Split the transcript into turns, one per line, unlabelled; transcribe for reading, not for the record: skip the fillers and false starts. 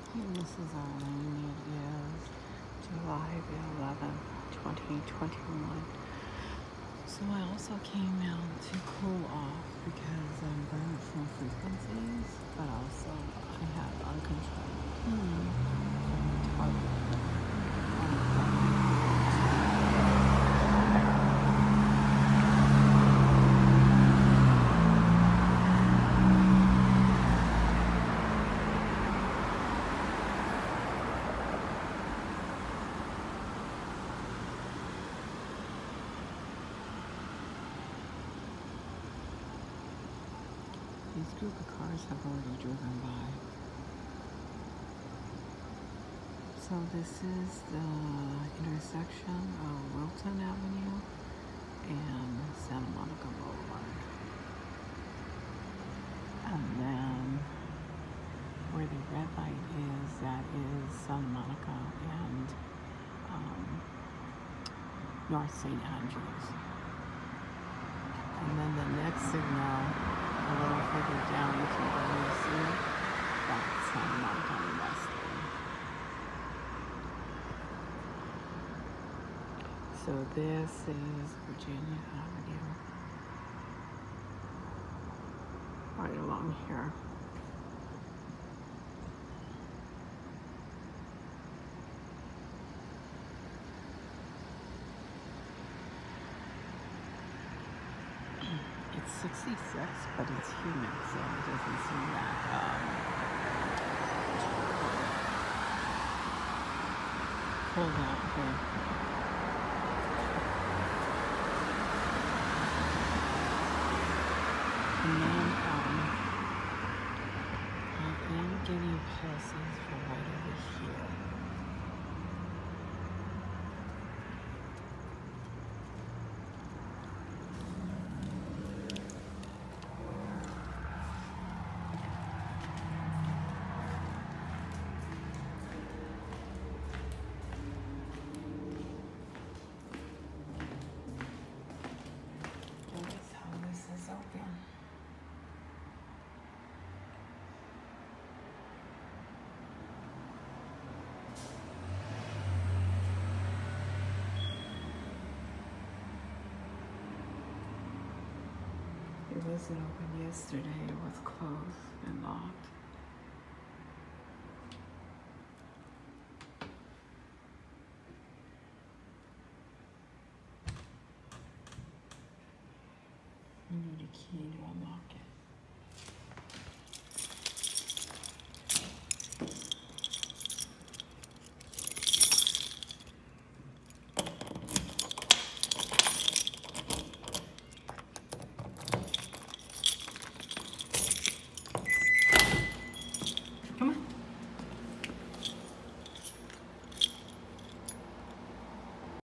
This is Arlene. It is July the 11th, 2021. So I also came out to cool off because I'm burnt from frequencies, but also I have uncontrolled target. These group of cars have already driven by. So this is the intersection of Wilton Avenue and Santa Monica Boulevard. And then where the red light is, that is Santa Monica and North St. Andrews. And then the next signal, a little further down, you can barely see, that's Santa Monica and Weston. So this is Virginia Avenue, right along here. It's 66, but it's humid, so it doesn't seem that cold out here. And then I am getting pulses from right over here. That's how this is open. It wasn't open yesterday, it was closed and locked. I need a key to unlock